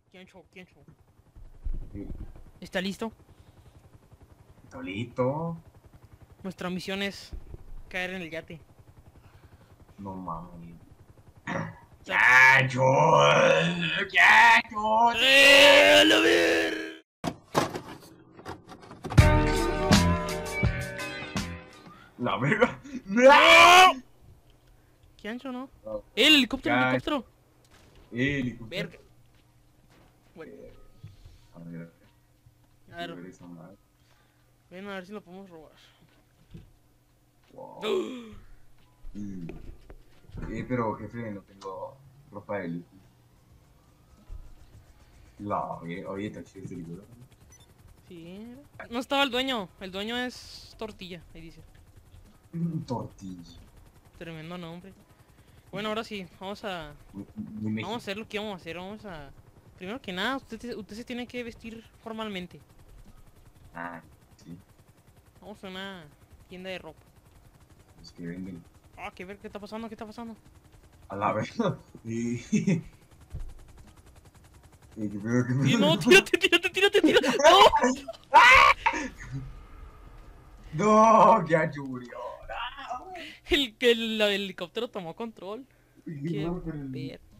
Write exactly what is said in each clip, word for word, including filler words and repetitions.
Tiancho, Tiancho. Sí. ¿Está listo? Solito. Nuestra misión es caer en el yate. No mames. O sea, ¡Ya, yo! ¡Ya, yo! ¡Eh, a la ver! ¡La verga! ¡No! ¿Tiancho no? No, ¡Eh, el helicóptero, el ya, helicóptero! eh, helicóptero. Verga. Bueno, Eh, A ver, a quiero ver, ver esa madre. ven a ver si lo podemos robar. Wow. Mm. Eh, pero jefe, no tengo ropa de lujo. La, oye, oye, está chido este libro. Sí. No estaba el dueño. El dueño es Tortilla, ahí dice. Tortilla. Tremendo nombre. Bueno, ahora sí, vamos a... Muy, muy Vamos a México. hacer lo que vamos a hacer. Vamos a... Primero que nada, usted, te- usted se tiene que vestir formalmente. Ah, sí. Vamos a una tienda de ropa. Los que venden. Ah, que ver qué está pasando, qué está pasando. A la verga. Y... y qué pedo, qué Y no, pedo. tírate, tírate, tírate, tírate. ¡No! No, ya murió. El que el, el helicóptero tomó control. Y Qué bueno, pero el- ver.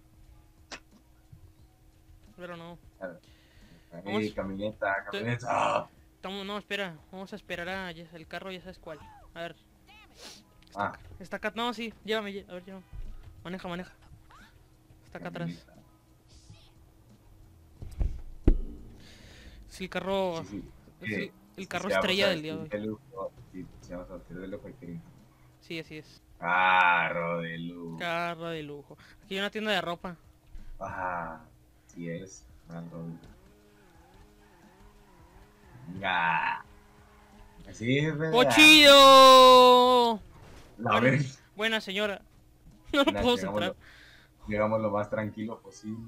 Pero no. Eh, Vamos. camioneta, te- camioneta. Estamos, no, espera. Vamos a esperar a ya- el carro, ya sabes cuál. A ver. Está Ah, acá. Está acá. No, sí. Llévame. lle- A ver, llévame. Maneja, maneja. Está acá atrás. camioneta. Es el carro. Sí, sí. Es el, Eh, el es que carro si vamos estrella a del día de vestir hoy. de lujo. Sí, si vamos a vestir de lujo, hay que ir. Sí, así es. Carro de lujo. Carro de lujo. Aquí hay una tienda de ropa. Ah, sí es. Carro de lujo. Venga. Así es, ¿verdad? ¡Pochillo! La Bueno, verga. buena señora. No lo Nah, puedo llegamos, entrar. lo, llegamos lo más tranquilo posible.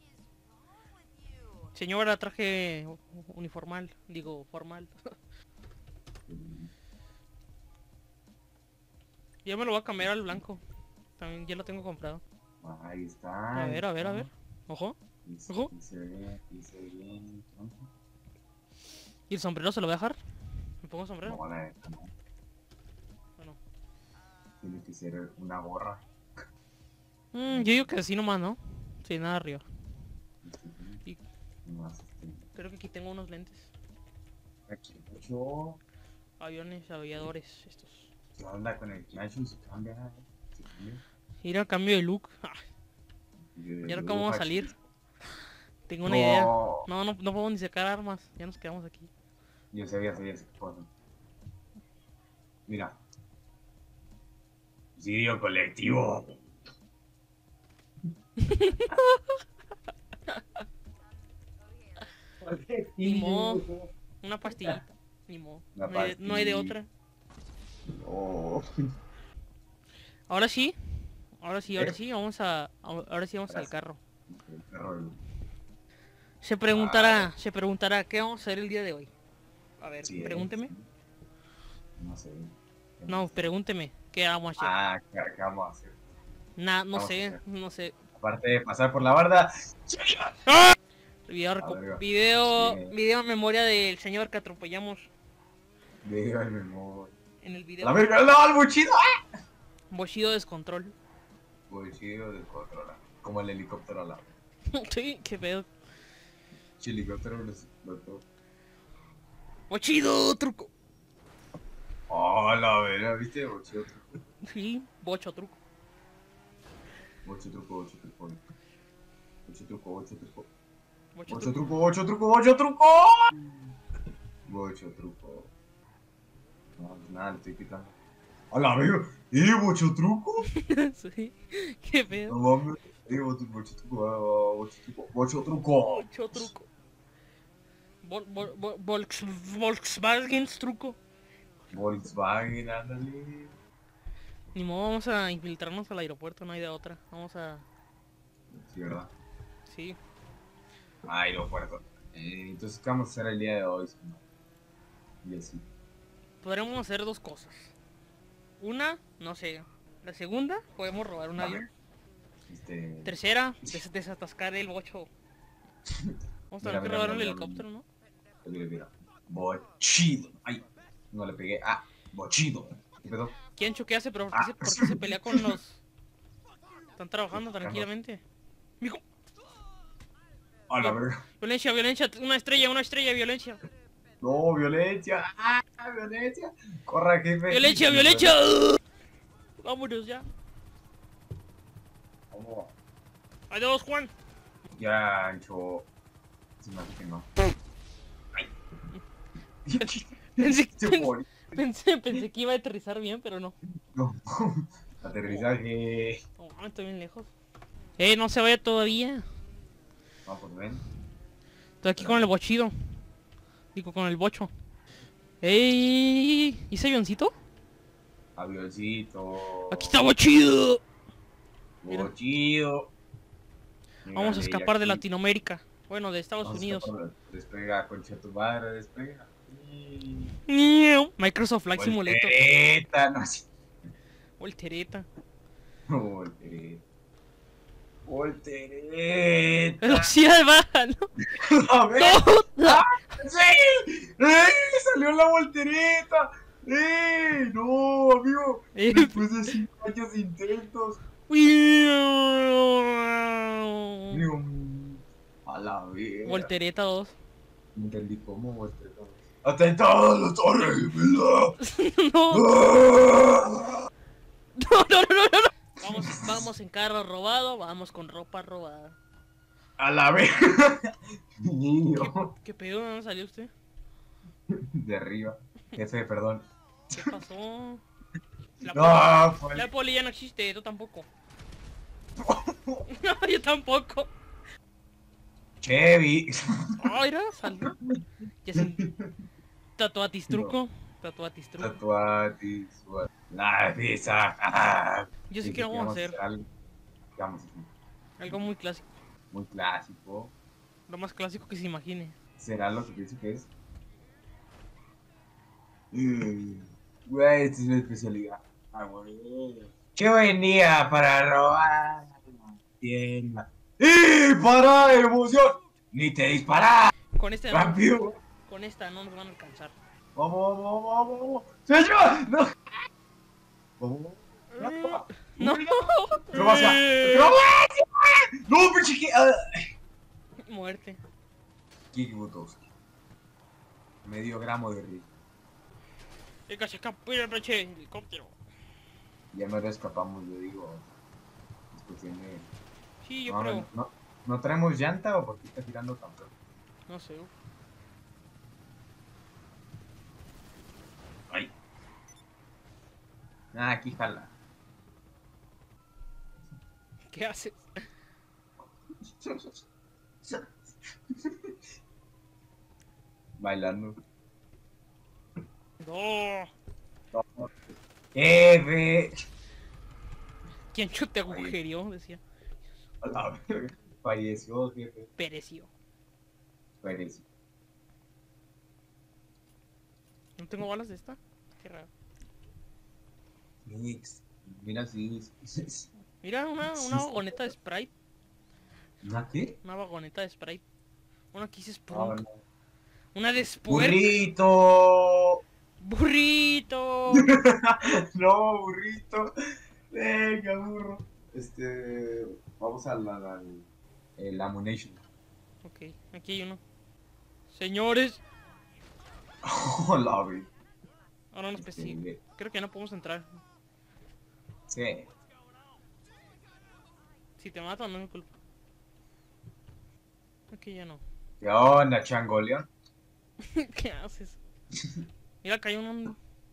Señora, traje uniformal. Digo, formal. Ya me lo voy a cambiar al blanco. También ya lo tengo comprado. Ahí está. A Ahí ver, a ver, a está. ver. Ojo. Y se, Ojo. y se ve, y se ve bien. ¿No? ¿Y el sombrero se lo voy a dejar? ¿Me pongo sombrero? No, la neta, no. Bueno. Tiene que ser una gorra. Mm, yo digo que así nomás, ¿no? Sin nada arriba. Este, Y más, este, creo que aquí tengo unos lentes. aquí mucho. Aviones, aviadores, estos. ¿Qué onda con el Nacho? Se cambia. Se cambia. Ir al cambio de look. Ah, Y de ¿y ahora lujo cómo vamos a a salir? chico. Tengo una No. idea. No, no, no podemos ni sacar armas. Ya nos quedamos aquí. Yo sabía, sabía esa cosa. Mira. Suicidio colectivo. Ni modo. Una pastillita. Ni modo. Una No hay, de- no hay de pastilla. otra. No. Ahora sí. Ahora sí, ahora ¿Eh? sí. Vamos a. Ahora sí vamos Ahora al sí. carro. El perro del- Se preguntará, se preguntará, ¿qué vamos a hacer el día de hoy? A ver, Sí, pregúnteme. no sé. ¿Qué No, más? pregúnteme. ¿Qué vamos a hacer? Ah, ¿qué, qué vamos a hacer? Nah, no Vamos a sé, hacer. no sé. Aparte de pasar por la barda. Video, A reco- ver, video, sí. video en memoria del señor que atropellamos Digo el memoria. en el ¡La video. verga! ¡No, el buchido! Bochido descontrol. Buchido descontrola. Como el helicóptero a la Sí, qué pedo. El helicóptero lo explotó. Bochido, truco. Oh, la verga, ¿viste? Buchido truco. Sí, bocho, truco. Bocho truco, bocho truco. Bocho truco, bocho truco. Bocho, Bocho truco. truco, bocho truco, bocho truco. Bocho truco. No, pues nada, le estoy quitando. ¡A la verga! ¡Eh, bocho truco! Sí, qué No pedo. mames. Eh, bocho, bocho truco, ah, bocho truco, bocho truco. Bocho, truco. Vol, vol, vol, Volks- Volkswagen, truco. Volkswagen, ándale. Ni modo, vamos a infiltrarnos al aeropuerto, no hay de otra. Vamos a... Sí, ¿verdad? Sí. Aeropuerto. Eh, entonces, ¿qué vamos a hacer el día de hoy? señor? Y así. Podremos hacer dos cosas. Una, no sé. La segunda, podemos robar un A avión. ver. Este. Tercera, des- desatascar el bocho Vamos a Mira, tener que mira, rodar mira, el mira, helicóptero, ¿no? mira, mira. Bochido. Ay, no le pegué. Ah, bochido. ¿Qué pedo? Kiencho, ¿qué hace? ¿Pero por qué, Ah, se, por qué se pelea con los...? Están los trabajando mexicanos. tranquilamente. Mijo. A la Viol- verga. Violencia, violencia, una estrella, una estrella, violencia. No, violencia. Ah, violencia. Corra, jefe. Violencia, Nos violencia. vemos. Vámonos ya. ¿Cómo? Adiós, Juan. Ya, Ancho. Se me hace que no. Ay. Pensé, Se pensé, murió. pensé, pensé que iba a aterrizar bien, pero no. No. Aterrizaje. Oh, estoy bien lejos. Eh, no se vaya todavía. No, pues ven. Estoy aquí con el bochido. Digo, con el bocho. ¡Ey! ¿Y ese avioncito? Avioncito. Aquí está bochido. Mira. Bochido. Vamos a Mírale, escapar de aquí. Latinoamérica. Bueno, de Estados Vamos a Unidos. escapar. Despega, concha tu madre, despega. Y... Miau. Microsoft Flight Simulator. Voltereta, no así. Voltereta. Voltereta. Voltereta. Velocidad baja, ¿no? A ver. ¡No! ¡Ah, sí! ¡Ey! ¡Salió la voltereta! ¡Ey! ¡No, amigo! Eh. Después de cinco años de intentos. Digo, a la vida. Voltereta dos. No entendí cómo voltereta. ¡Atentado a la torre gemela! No. ¡Ah! No, no, no, no, no. Vamos, vamos en carro robado, vamos con ropa robada. ¡A la vez! ¿Qué, Niño. qué pedo? ¿De dónde salió usted? De arriba. Jefe, perdón. ¿Qué pasó? La, No, poli- fue la poli ya no existe, tú tampoco. No, yo tampoco. Chevy. Ah, mira, salió. Ya se... Tatuatis truco. Tatuatis truco. Tatuatis. La pizza. Ah. Yo sé Dije que vamos a íbamos hacer algo. ¿Qué vamos a hacer? algo muy clásico. Muy clásico. Lo más clásico que se imagine. ¿Será lo que pienso que es? Mm, Güey, esta es mi especialidad. Ah, güey. Yo venía para robar la tienda. ¡Y para emoción! ¡Ni te disparas! Con esta no, ¡Rápido! con esta no nos van a alcanzar. ¡Vamos, vamos, vamos, vamos! ¡Señor! ¡No! ¡Vamos! No. ¡Acrobacia! ¡Acrobacia! ¡No, pinche que! ah. Muerte. Kiki Butowski. Medio gramo de rico. El que se escapó el pinche helicóptero. Ya no escapamos, yo digo. Es cuestión de... Sí, yo No, creo. no, no, ¿no traemos llanta o por qué está girando tan feo? No sé. Ay. Ah, aquí jala. ¿Qué haces? Bailando. No. Jefe. ¿Quién te agujerió? Decía. A la verga. Falleció, jefe. Pereció. Falleció. ¿No tengo balas de esta? Qué raro. Mix. Mira si. Mira, una, una vagoneta de Sprite. ¿Una qué? Una vagoneta de Sprite. Una que dice Ah, Sprunk. no. Una de Spurk. ¡Burrito! ¡Burrito! No, burrito. Venga, burro. Este. Vamos a la. la el Ammunition. Ok, aquí hay uno. Señores. Hola, güey. Ahora no especifica. Este, Creo que no podemos entrar. Sí. Si te matan, no es mi culpa. Aquí ya no. ¿Qué onda, changoleón? ¿Qué haces? Mira, acá hay un...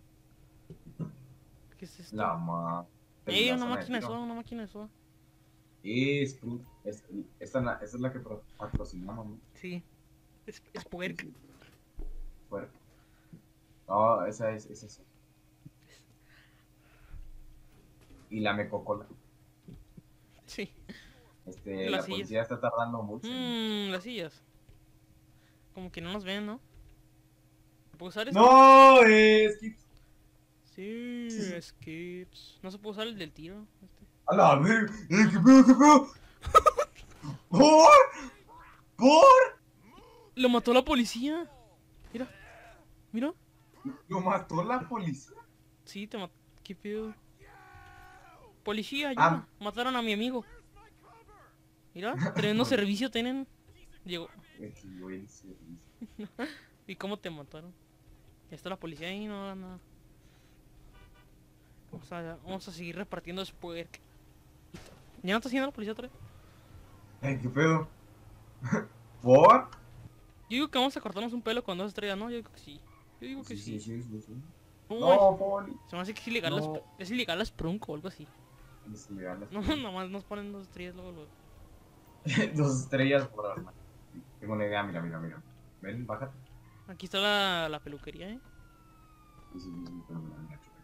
¿Qué es esto? La ma. ¡Ey, la una zona máquina de tiro. soda, una máquina de soda! Es, es, esta, es la- esta es la que pro- patrocinamos, ¿no? Sí. Es, es puerca. Fuerte. No, esa es, esa es. Y la mecocola. Sí. Este, Las la sillas. policía está tardando mucho. Mmm, las sillas. Como que no nos ven, ¿no? ¿Puedo usar esto? No, es que. Sí, skips. No se puede usar el del tiro. Este. A la verga. Eh, ¿Qué pedo, qué pedo? ¿Por? ¿Por? Lo mató la policía. Mira. Mira. ¿Lo mató la policía? Sí, te mató. ¿Qué pedo? Policía, ayuda. Ah. Mataron a mi amigo. Mira, tremendo servicio tienen. Llegó. Qué buen servicio. ¿Y cómo te mataron? Ya está la policía ahí, no haga nada. Vamos a, vamos a seguir repartiendo spoiler. ¿Ya no está haciendo la policía otra vez? Ay, ¿qué pedo? ¿Por? Yo digo que vamos a cortarnos un pelo con dos estrellas, ¿no? Yo digo que sí. Yo digo que sí. Sí, sí, sí, sí. No, No, Poli. se me hace que es ilegal, No. las, es ilegal las prunk o algo así. Es ilegal las No, cosas. nomás nos ponen dos estrellas luego, luego. Dos estrellas por arma. Tengo una idea, mira, mira, mira. Ven, bájate. Aquí está la, la peluquería, ¿eh? Sí, sí, sí, sí, pero mira, mira, chupa,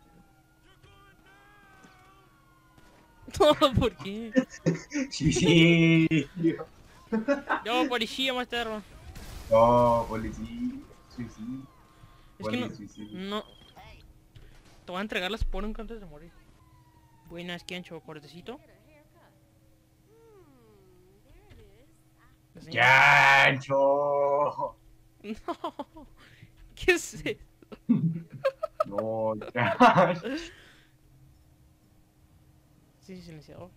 chupa. No, ¿por qué? Sí, sí. Yo, policía, más perro. No, policía. Sí, sí. Es que no, Poli, sí, sí. no. Te voy a entregar las prunk antes de morir. Buenas, Kencho, cortecito. ¿La señora? ¡Chancho! No. ¿Qué es eso? No, chancho. Sí, sí, silenciador.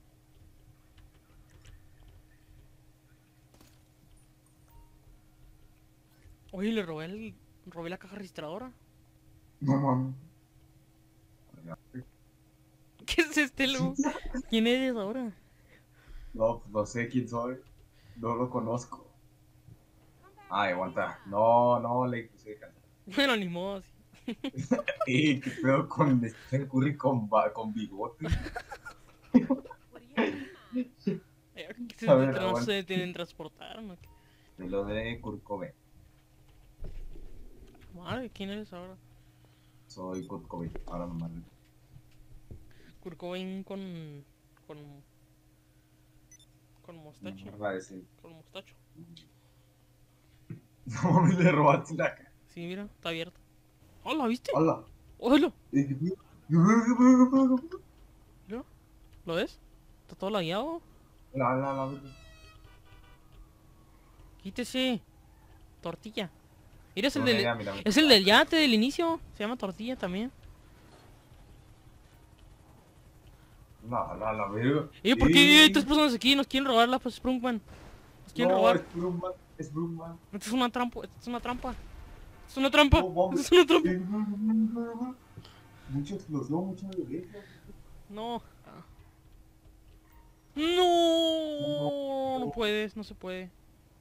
Oye, le robé el... robé la caja registradora. No, mames. ¿Qué es este lobo? ¿Quién eres ahora? No, pues no sé quién soy. No lo conozco. Ay, aguanta. No, no, le puse de cantar. Bueno, ni modo. Sí. Eh, qué pedo con Stephen Curry con, ba- con bigote. Eh, ¿qué A se, ver, no aguanta. se tienen transportar, ¿no? ¿Qué? De lo de Kurt Cobain. Madre, ¿quién eres ahora? Soy Kurt Cobain. Ahora no mames. Kurt Cobain con... con... con mostacho. No va a decir. Con mostacho. No mames, le robaste la cara. Sí, mira, está abierto. Hola, ¿viste? Hola. Hola. Eh, ¿qué pedo? ¿Qué pedo? ¿Qué pedo? ¿Qué pedo? ¿Qué pedo? Mira, ¿lo ves? Está todo lagueado. La, la, la, la. Quítese. Tortilla. Mira, es el Una del... idea, mira, mira. Es el del yate del inicio. Se llama tortilla también. La, la, la, verga. ¿Y por qué hay Eh, tres personas aquí? Nos quieren robar la Sprunkman. Nos quieren No, robar. es Brumman. Es Brumman. Esto es una trampa. Esto es una trampa. Esto es una trampa. No, mames. Esto es una trampa. Eh, Mucha explosión, mucha violencia. No. No. No puedes, no se puede.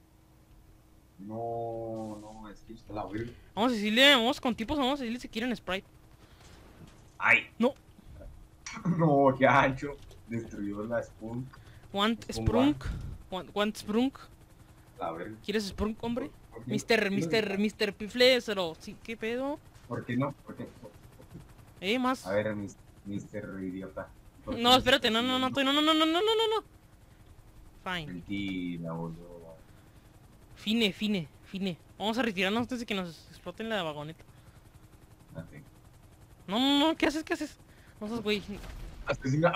No, no, es que está la verga. Vamos a decirle, vamos con tipos, vamos a decirle si quieren Sprite. Ay. No. No, ya ancho. Destruyó la Spunk. Want Es un Sprunk. Want, want Sprunk. La verga. ¿Quieres Sprunk, hombre? ¿Por qué? Mister, Mister, Mister Piflesero. Sí, ¿qué pedo? ¿Por qué no? ¿Por qué? Eh, más. A ver, mis- Mister Idiota. ¿Por qué No, espérate, no, estás no, no, haciendo? no, no, no, no, no, no, no. Fine. Mentira, boludo. Fine, fine, fine. Vamos a retirarnos antes de que nos exploten la vagoneta. Date. No, no, no, ¿qué haces? ¿Qué haces? No seas güey. Asesina.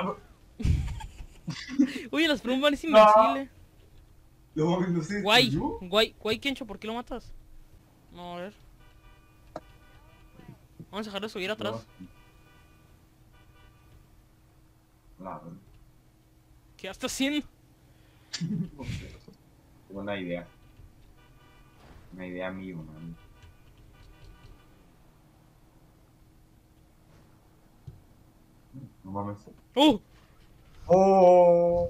Oye, las Sprungman es invencible. No mames, no sé. Guay, ¿Yo? guay, guay, Kencho, ¿por qué lo matas? No, a ver. Vamos a dejarlo subir atrás. No. La verdad. ¿Qué está haciendo? No sé. Tengo una idea. Una idea mía, man. No mames. ¡Oh! ¡Oh!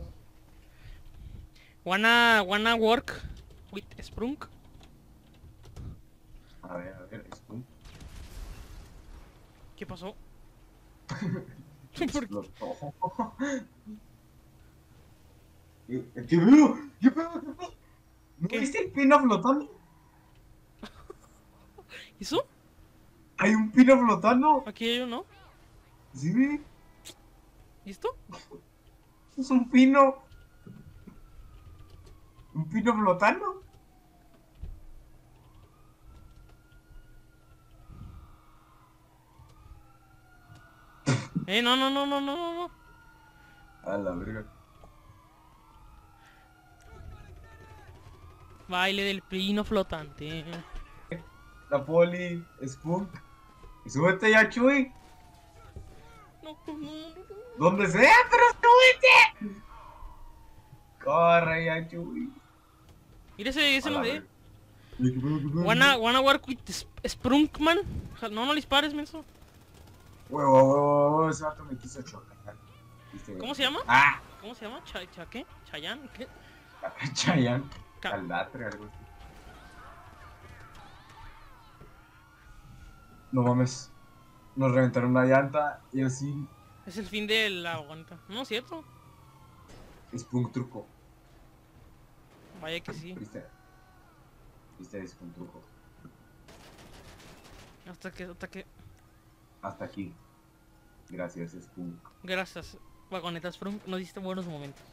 Wanna, wanna work with Sprunk. A ver, a ver, esto. ¿Qué pasó? ¿Por qué? Explotó. ¿Qué qué pedo? ¿Qué pedo? ¿Qué pedo? ¿No ¿Qué? viste el pino flotando? ¿Eso? Hay un pino flotando. Aquí hay uno. ¿Sí, ve? ¿Listo? Es un pino. ¿Un pino flotando? Eh, no, no, no, no, no, no, no. A la verga. Baile del pino flotante. La poli, Spunk. Y súbete ya, Chuy. No, no, no, no. Donde sea, pero súbete. Corre ya, Chuy. Mira ese, ese A no la sé. verga. ¿Qué pedo, qué pedo, Wanna, qué wanna work with Sp- Sprunkman. No, no le dispares, menso. Huevo, huevo, huevo, ese vato me quiso chocar. ¿Viste? ¿Cómo se llama? Ah, ¿Cómo se llama? ¿Cha, cha qué? ¿Chayan? ¿Qué? Chayanne. Ca- Caldatre, algo así. No mames. Nos reventaron una llanta y así. Es el fin de la aguanta. No es cierto. Spunk truco. Vaya que sí. ¿Viste? ¿Viste? Spunk truco. Hasta que, hasta que. Hasta aquí. Gracias, Spunk. Gracias, Vagonetas Sprunk. Nos diste buenos momentos.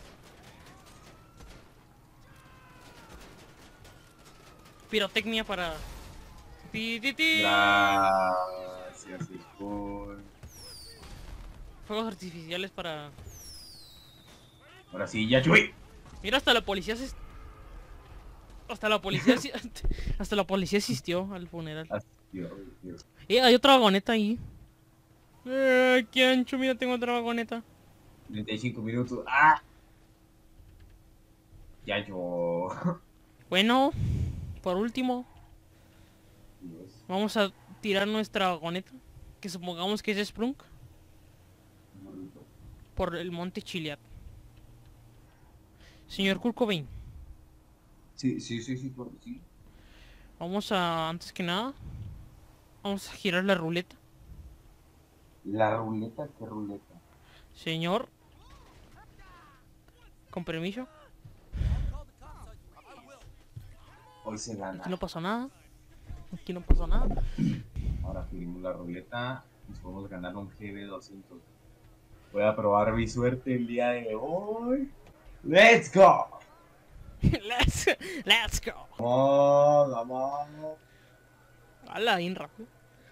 Pirotecnia para. Ti, ti, ti. Gracias, Spunk. Fuegos artificiales para. Ahora sí, ya, Chuy. Mira, hasta la policía se... Hasta la policía... asi- hasta la policía asistió al funeral. Ah, Dios, Dios. Eh, hay otra vagoneta ahí. Eh, qué ancho, mira, tengo otra vagoneta. treinta y cinco minutos. ¡Ah! Ya yo. Bueno, por último, Dios. vamos a tirar nuestra vagoneta. Que supongamos que es de Sprunk. Burrito. Por el monte Chiliad. Señor Kurt Cobain, Sí, sí, sí, sí, por- sí. vamos a, antes que nada, vamos a girar la ruleta. La ruleta, ¿qué ruleta? Señor, con permiso. Hoy se Aquí gana. no pasó nada. Aquí no pasó nada. Ahora giramos la ruleta. Nos podemos ganar un G B doscientos. Voy a probar mi suerte el día de hoy. ¡Let's go! let's, let's go. Vamos, vamos. Hala, bien rápido.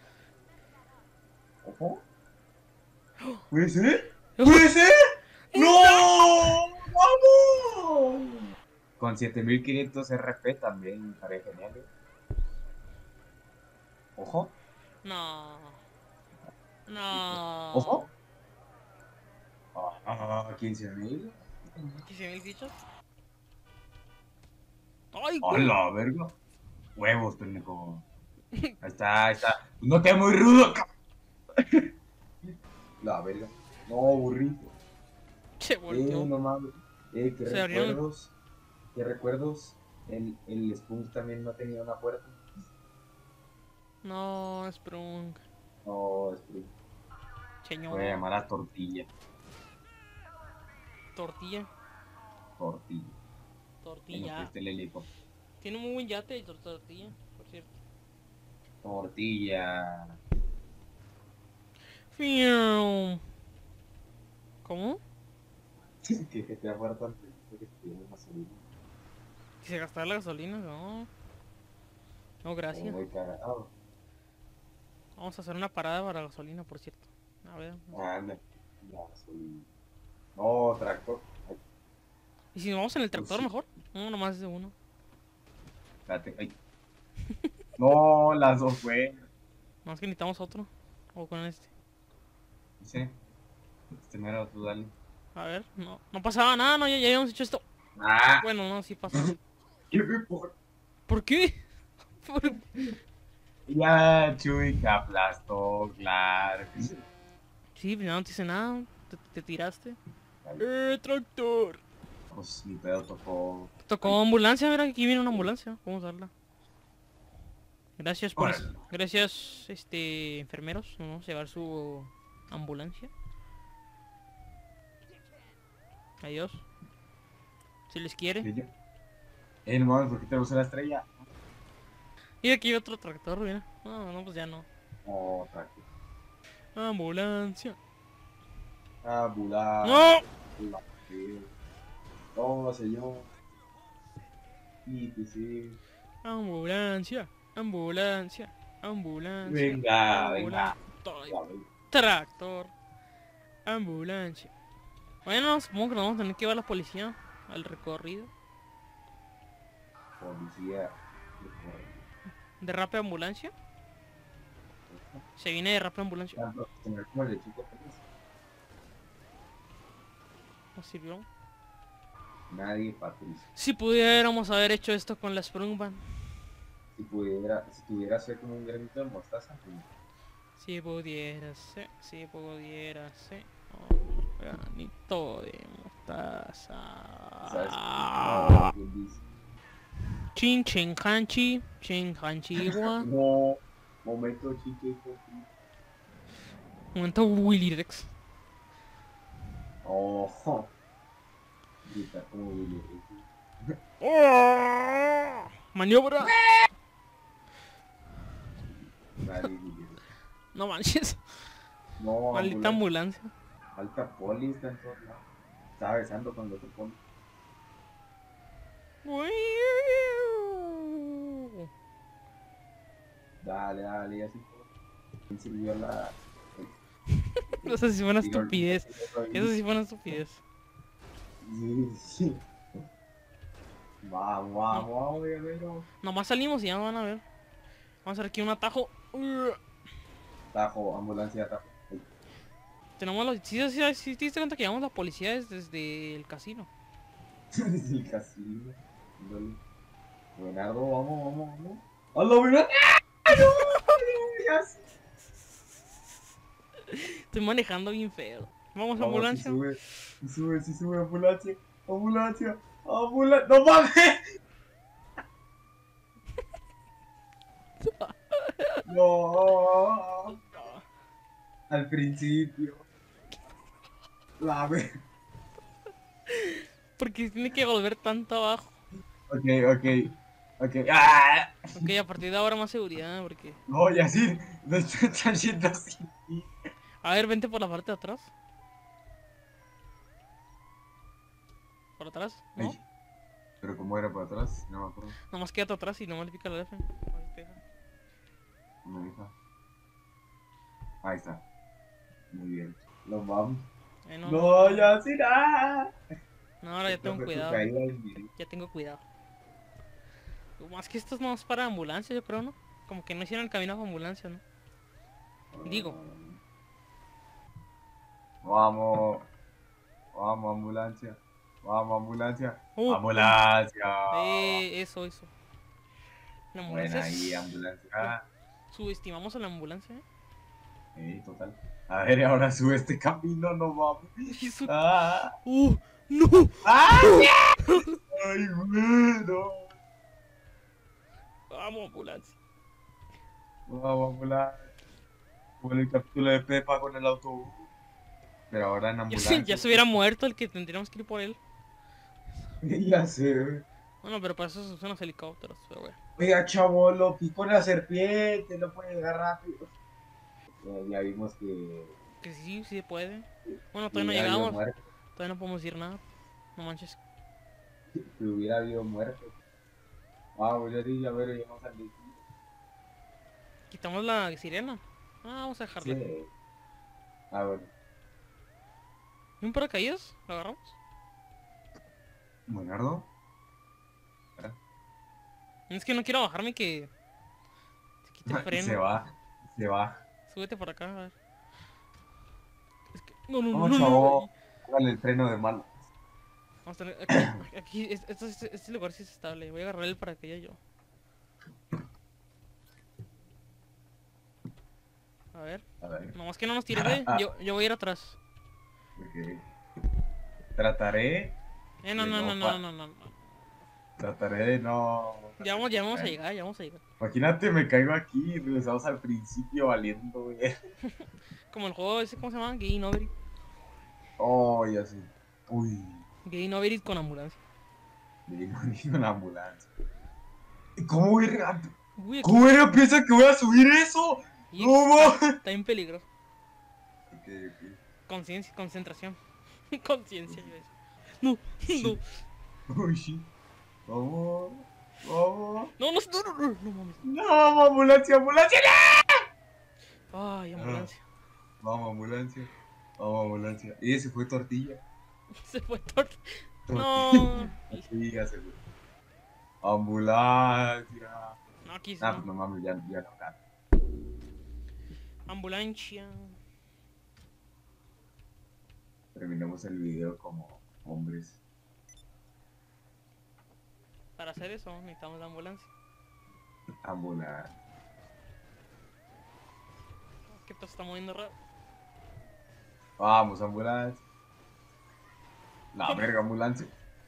Ojo. ¿Puede ser? ¿Puede ser? ¡No! ¡Vamos! Con siete mil quinientos R P también estaría genial. ¿Eh? Ojo. No. No. Ojo. Ah, quince mil. quince mil fichas. Ay, ¡A güey. la verga! Huevos, pendejo. Ahí está, ahí está. No te muy rudo. ca- La verga. No, burrito. Se Eh, volteó. no mames. Eh, qué Se abrieron. recuerdos. Qué recuerdos. El, el Spunk también no tenía una puerta. No, Sprung. No, Spunk. Señor. Voy a llamar a Tortilla. Tortilla. Tortilla. Que nos Tortilla. preste el helicóptero. Tiene un muy buen yate el tor- tortilla, por cierto. Tortilla. Fiu. ¿Cómo? Que G T A fuera tan feliz que tuviera gasolina. ¿Que se gastara la gasolina? No. No, gracias. Muy cagado. Vamos a hacer una parada para gasolina, por cierto. A ver. Anda. La gasolina. No, tractor. Ay, ¿Y si nos vamos en el tractor sí. mejor? No, nomás de uno. espérate. Ay. No, las dos, güey. No, es que necesitamos otro. O con este. Sí. Este mero, tú dale. A ver, no. No pasaba nada, no, ya, ya habíamos hecho esto. Ah, Bueno, no, sí pasó. ¿qué me importa? ¿Por qué? ¿Por- Ya, Chuy, te aplastó, claro. que sí. Sí, pues ya no te hice nada. Te, te tiraste. Dale, Eh, tractor. pues mi pedo tocó. Tocó ambulancia, mira, aquí viene una ambulancia. Vamos a darla. Gracias, por Órale. Gracias, este, enfermeros. Vamos a llevar su ambulancia. Adiós. Si les quiere. ¿Y yo? Eh, no mames, ¿por qué tenemos una estrella? Y aquí hay otro tractor, mira. No, no, pues ya no. Oh, tractor. Ambulancia. Ambulancia. ¡No! No, señor. Sí, sí, sí. Ambulancia. Ambulancia. Ambulancia. Venga, ambulancia. venga. Ay, Ya, venga. Tractor. Ambulancia. Bueno, supongo que nos vamos a tener que llevar a la policía al recorrido. policía. ¿Derrape ambulancia? Se viene derrape ambulancia. Tanto, tener como el de chico feliz. ¿No sirvió? Nadie, Patricio. Si pudiéramos haber hecho esto con la Sprungban. Si pudiera, si tuviera ser como un granito de mostaza, pues, Si pudiera ser, si pudiera ser. Oh, granito de mostaza. ¿sabes? No, ¿quién dice? Chin chin hanchi, chin hanchi wa. No, momento chique, Momento Willy Rex. ojo. Grita como Willy. ¡Oh! Maniobra. Nadie Willy. No manches. No, Maldita ambulancia. ambulancia. Alta poli está en todos lados. Estaba besando cuando se pone. Dale, dale, ya se fue. ¿Quién sirvió la...? Eso sí fue una Digo, estupidez. Eso sí fue una estupidez. Sí, sí. Vamos, vamos, vamos, guerrero. Nomás salimos y ya no van a ver. Vamos a hacer aquí un atajo. Tajo, ambulancia, tajo. Ay. Tenemos los... Sí, sí, sí, sí, te diste cuenta que llevamos la policía desde, desde el casino. Desde el casino. Ándale. Buenardo, vamos, vamos, vamos. ¡A la verdad! ¡Ah, no! Ya sé. Estoy manejando bien feo. Vamos, Vamos, ambulancia. Si sube, si sube, si sube, ambulancia. Ambulancia, ambulancia. ¡No mames! No. Al principio. La ve. Porque tiene que volver tanto abajo. Ok, ok. Ok. ¡Ah! Ok, a partir de ahora más seguridad, porque... No, ya sí. No están yendo así. A ver, vente por la parte de atrás. ¿Por atrás? ¿No? Ay, pero como era para atrás, no me acuerdo. Nomás quédate atrás y nomás le pica la F. Ahí te deja. No me deja. Ahí está. Muy bien. Lo vamos. Eh, no, No, no, ya sí, nada. no, ahora ya tengo Fue tu cuidado. caída del video. Ya tengo cuidado. Más que esto es más para ambulancia, yo creo, ¿no? Como que no hicieron el camino a ambulancia, ¿no? Digo. Vamos. Vamos, ambulancia. Vamos, ambulancia. Uh, ambulancia. Eh, eso, eso. La ambulancia Buena ahí, es- ambulancia. Subestimamos a la ambulancia, ¿eh? Eh, total. A ver, ahora sube este camino, no vamos. Eso- Ah. ¡Uh! ¡No! ¡Ah! ¡Ay, bueno! Vamos, ambulancia. Vamos, ambulancia. Como en el capítulo de Pepa con el autobús. Pero ahora en Ya ambulancia. se, ya se hubiera muerto el que tendríamos que ir por él. Ya sé. Bueno, pero para eso son los helicópteros, pero bueno. Oiga, chavo, lo picó una serpiente, no puede llegar rápido. Ya, ya vimos que. Que sí, sí se puede. Bueno, que todavía no hubiera habido llegamos. muerte, Todavía no podemos decir nada. No manches. que hubiera habido muerte. Ah, voy a decir, a ver, llegamos al destino. Quitamos la sirena. Ah, vamos a dejarla. Sí. Ah, bueno. ¿Y un paracaídas? ¿Lo agarramos? Buenardo. Es que no quiero bajarme que... Se quite el freno. Se va, se va. Súbete por acá, a ver. Es que... No, no, no, No, no, no, chavo. no. Hágale el freno de mano. Vamos a tener... Aquí, aquí es- este, este, este lugar sí es estable. Voy a agarrar el paracaídas yo. A ver. A ver. Nomás que no nos tires, eh. Yo, yo voy a ir atrás. Ok. Trataré. Eh, no, de no, no, no, pa- no, no, no. Trataré de no. Ya vamos, ya vamos a llegar, ya vamos a llegar. Imagínate, me caigo aquí y regresamos al principio valiendo, güey. Como el juego ese, ¿cómo se llama? Game Over It. Oh, ya sé. Uy, Game Over It con ambulancia. me imagino la ambulancia. ¿Y ¿Cómo voy a... Uy, aquí... ¿Cómo era? ¿Piensa que voy a subir eso? y ¡No, está, ma! está bien peligroso. Ok, ok. Conciencia, concentración. Conciencia, yo eso. No, no. Uy, shit. Vamos, vamos. No, no, no, no, no, no mames. No, vamos, ambulancia, ambulancia. Ay, ambulancia. Vamos, ambulancia. Vamos, ambulancia. Y ese fue tortilla. Se fue todo. Tortilla. No. Tortilla, seguro. Ambulancia. No, aquí sí. Ah, pues no mames, ya, ya no acá. Ambulancia. Terminamos el video como hombres. Para hacer eso necesitamos la ambulancia. Ambulancia. ¿Qué te está moviendo raro? Vamos, ambulancia. La verga, ambulancia.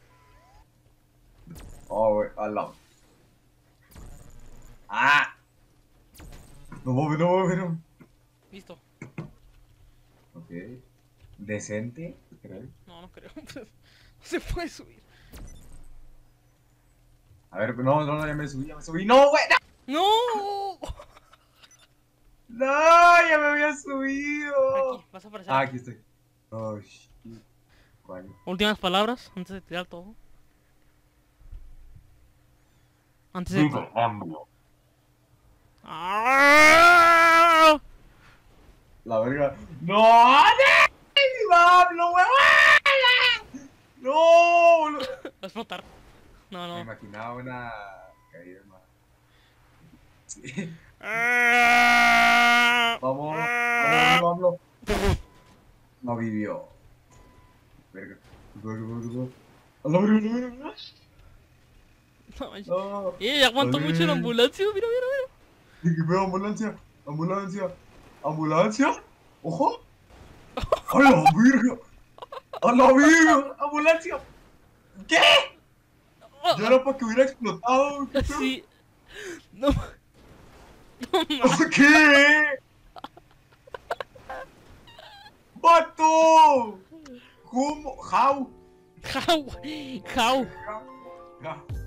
Oh, güey, al lado. ¡Ah! No mames, no mames, no. Listo. Ok. Decente, creo. No, no creo. No se puede subir. A ver, no, no, no, ya me subí, ya me subí. ¡No, güey! ¡No! ¡No! ¡No! ¡Ya me había subido! Aquí, vas a aparecer Ah, aquí. aquí estoy. Oh, shit. ¿Cuál? Últimas palabras antes de tirar todo. Antes de... Vive AMLO. ¡Ah! La verga. ¡No! ¡No! ¡No, huevón! ¡No! boludo! Va a explotar. No, Me no. imaginaba una caída más. Sí. ¡Ah! Vamos, ¡Ah! vamos, AMLO. No vivió. Verga. Verga, verga, verga. ¡A la verga, verga, verga! No, manches. ¡No! Eh, aguanto Vale. mucho la ambulancia. Mira, mira, mira. ¿Qué pedo? Ambulancia, ambulancia, ambulancia. Ojo. A la verga. A la verga. Ambulancia. ¿Qué? Oh, Ya era para que hubiera explotado. ¿Qué pedo? sí. No. No mames. ¿Qué? ¡Vato! ¿Cómo? ¿How? How? How? Ja.